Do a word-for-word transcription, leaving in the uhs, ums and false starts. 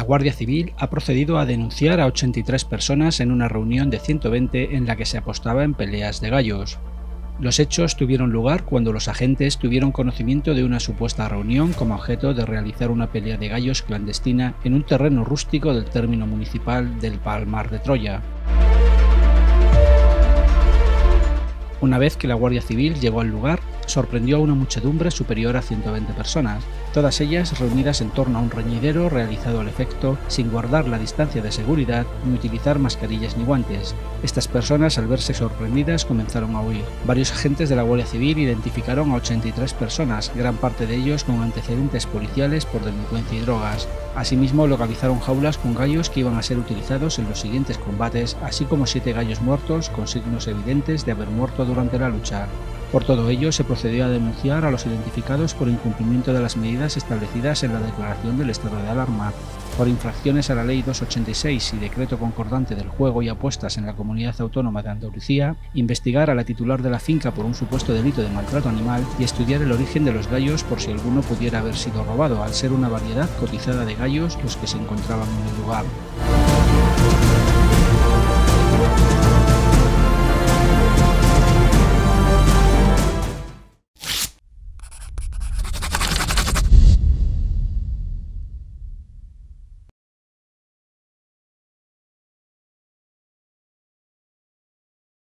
Guardia Civil ha procedido a denunciar a ochenta y tres personas en una reunión de ciento veinte en la que se apostaba en peleas de gallos. Los hechos tuvieron lugar cuando los agentes tuvieron conocimiento de una supuesta reunión con objeto de realizar una pelea de gallos clandestina en un terreno rústico del término municipal del Palmar de Troya. Una vez que la Guardia Civil llegó al lugar, sorprendió a una muchedumbre superior a ciento veinte personas, todas ellas reunidas en torno a un reñidero realizado al efecto sin guardar la distancia de seguridad ni utilizar mascarillas ni guantes. Estas personas, al verse sorprendidas, comenzaron a huir. Varios agentes de la Guardia Civil identificaron a ochenta y tres personas, gran parte de ellos con antecedentes policiales por delincuencia y drogas. Asimismo, localizaron jaulas con gallos que iban a ser utilizados en los siguientes combates, así como siete gallos muertos con signos evidentes de haber muerto durante la lucha. Por todo ello, se procedió a denunciar a los identificados por incumplimiento de las medidas establecidas en la declaración del estado de alarma, por infracciones a la Ley doscientos ochenta y seis y Decreto Concordante del Juego y Apuestas en la Comunidad Autónoma de Andalucía, investigar a la titular de la finca por un supuesto delito de maltrato animal y estudiar el origen de los gallos por si alguno pudiera haber sido robado, al ser una variedad cotizada de gallos los que se encontraban en el lugar.